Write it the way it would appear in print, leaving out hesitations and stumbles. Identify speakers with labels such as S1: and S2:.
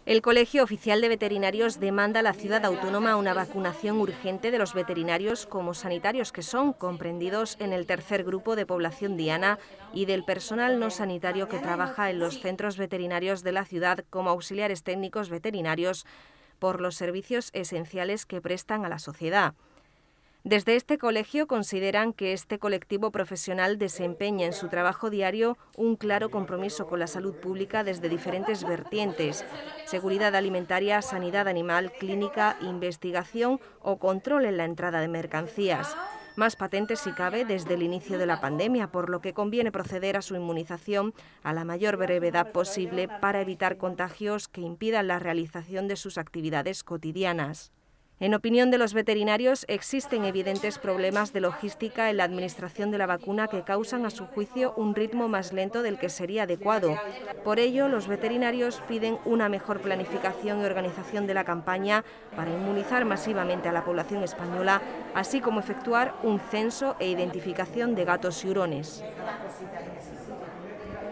S1: El Colegio Oficial de Veterinarios demanda a la ciudad autónoma una vacunación urgente de los veterinarios como sanitarios que son, comprendidos en el tercer grupo de población diana, y del personal no sanitario que trabaja en los centros veterinarios de la ciudad como auxiliares técnicos veterinarios por los servicios esenciales que prestan a la sociedad. Desde este colegio consideran que este colectivo profesional desempeña en su trabajo diario un claro compromiso con la salud pública desde diferentes vertientes: seguridad alimentaria, sanidad animal, clínica, investigación o control en la entrada de mercancías. Más patente si cabe desde el inicio de la pandemia, por lo que conviene proceder a su inmunización a la mayor brevedad posible para evitar contagios que impidan la realización de sus actividades cotidianas. En opinión de los veterinarios, existen evidentes problemas de logística en la administración de la vacuna que causan, a su juicio, un ritmo más lento del que sería adecuado. Por ello, los veterinarios piden una mejor planificación y organización de la campaña para inmunizar masivamente a la población española, así como efectuar un censo e identificación de gatos y hurones.